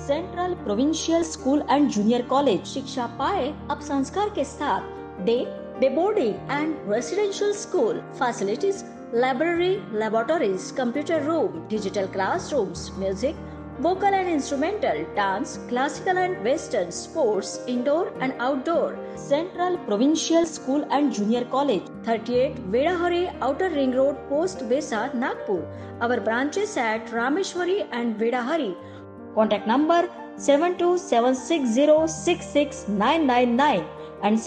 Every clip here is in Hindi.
Central provincial school and junior college. शिक्षा पाए अब संस्कार के साथ। Day boarding and residential school facilities, library, laboratories, computer room, digital classrooms, music, vocal and instrumental, dance, classical and western, sports, indoor and outdoor. Central Provincial School and Junior College, 38 Vedahari, Outer Ring Road, Post Besa, Nagpur. Our branches at Rameshwari and Vedahari. Contact number 7276066999 and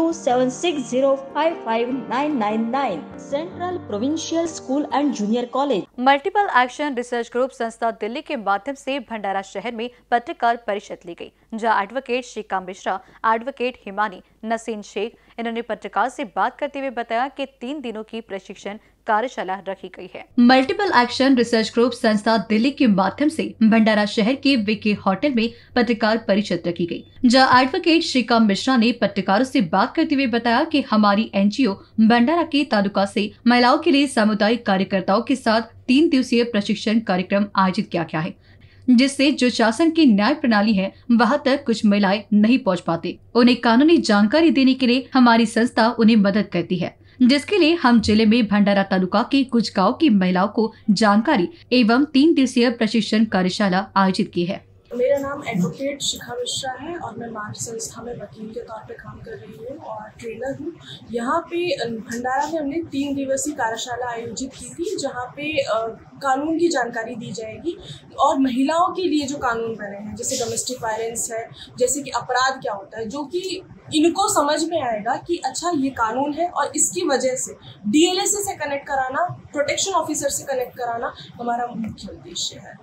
7276055999. Central Provincial School and Junior College. Multiple action research group संस्था दिल्ली के माध्यम से भंडारा शहर में पत्रकार परिषद ली गई, जहां एडवोकेट श्रीकांत मिश्रा, एडवोकेट हिमानी, नसीन शेख, इन्होंने पत्रकार से बात करते हुए बताया कि 3 दिनों की प्रशिक्षण कार्यशाला रखी गई है। मल्टीपल एक्शन रिसर्च ग्रुप संस्था दिल्ली के माध्यम से भंडारा शहर के विके होटल में पत्रकार परिषद रखी गई, जहां एडवोकेट श्रीकांत मिश्रा ने पत्रकारों से बात करते हुए बताया कि हमारी एनजीओ भंडारा के तालुका से महिलाओं के लिए सामुदायिक कार्यकर्ताओं के साथ 3 दिवसीय प्रशिक्षण कार्यक्रम आयोजित किया गया है, जिससे जो शासन की न्याय प्रणाली है वहां तक कुछ महिलाएं नहीं पहुंच पाते। उन्हें कानूनी जानकारी देने के लिए हमारी संस्था उन्हें मदद करती है, जिसके लिए हम जिले में भंडारा तालुका के कुछ गांव की महिलाओं को जानकारी एवं 3 दिवसीय प्रशिक्षण कार्यशाला आयोजित की है। मेरा नाम एडवोकेट शिखा मिश्रा है और मैं मार्च संस्था में वकील के तौर पे काम कर रही हूँ और ट्रेनर हूँ। यहाँ पे भंडारा में हमने 3 दिवसीय कार्यशाला आयोजित की थी, जहाँ पे कानून की जानकारी दी जाएगी और महिलाओं के लिए जो कानून बने हैं, जैसे डोमेस्टिक वायलेंस है, जैसे कि अपराध क्या होता है, जो कि इनको समझ में आएगा कि अच्छा ये कानून है और इसकी वजह से डीएलएसए से कनेक्ट कराना, प्रोटेक्शन ऑफिसर से कनेक्ट कराना हमारा मुख्य उद्देश्य है।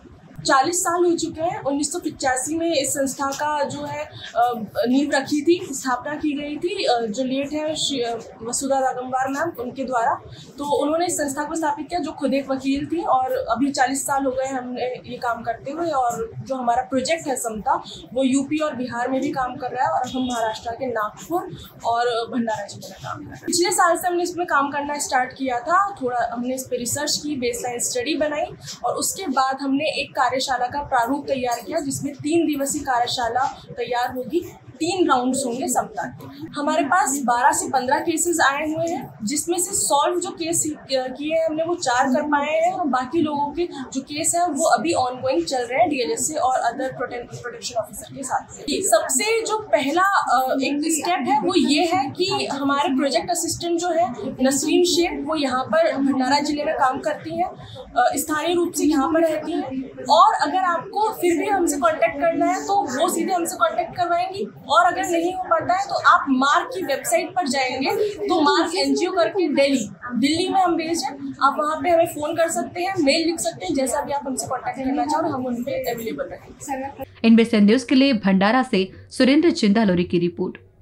40 साल हो चुके हैं। 1985 में इस संस्था का जो है नींव रखी थी, स्थापना की गई थी, जो लेट है वसुधा दागंबार मैम, उनके द्वारा। तो उन्होंने इस संस्था को स्थापित किया, जो खुद एक वकील थी, और अभी 40 साल हो गए हमने ये काम करते हुए। और जो हमारा प्रोजेक्ट है समता, वो यूपी और बिहार में भी काम कर रहा है और हम महाराष्ट्र के नागपुर और भंडारा जिले में काम कर रहे हैं। पिछले साल से हमने इसमें काम करना स्टार्ट किया था। थोड़ा हमने इस पर रिसर्च की, बेसलाइन स्टडी बनाई और उसके बाद हमने एक कार्यशाला का प्रारूप तैयार किया, जिसमें 3 दिवसीय कार्यशाला तैयार होगी। 3 राउंड्स होंगे सप्ताह के। हमारे पास 12 से 15 केसेस आए हुए हैं, जिसमें से सॉल्व जो केस किए हैं हमने वो 4 कर पाए हैं और बाकी लोगों के जो केस हैं वो अभी ऑनगोइंग चल रहे हैं डीएलएसए और अदर प्रोटेक्शन ऑफिसर के साथ। सबसे जो पहला एक स्टेप है वो ये है कि हमारे प्रोजेक्ट असिस्टेंट जो है नसरीन शेख, वो यहाँ पर भंडारा जिले में काम करती हैं, स्थानीय रूप से यहाँ पर रहती हैं। और अगर आपको फिर भी हमसे कांटेक्ट करना है तो वो सीधे हमसे कांटेक्ट करवाएंगी, और अगर नहीं हो पाता है तो आप मार्क की वेबसाइट पर जाएंगे तो मार्क एनजीओ करके दिल्ली में हम बेस्ड हैं। आप वहाँ पे हमें फोन कर सकते हैं, मेल लिख सकते हैं, जैसा भी आप हमसे कांटेक्ट करना चाहो हम उन पे अवेलेबल रहेंगे। इनबेसन न्यूज के लिए भंडारा से सुरेंद्र चिंदालोरी की रिपोर्ट।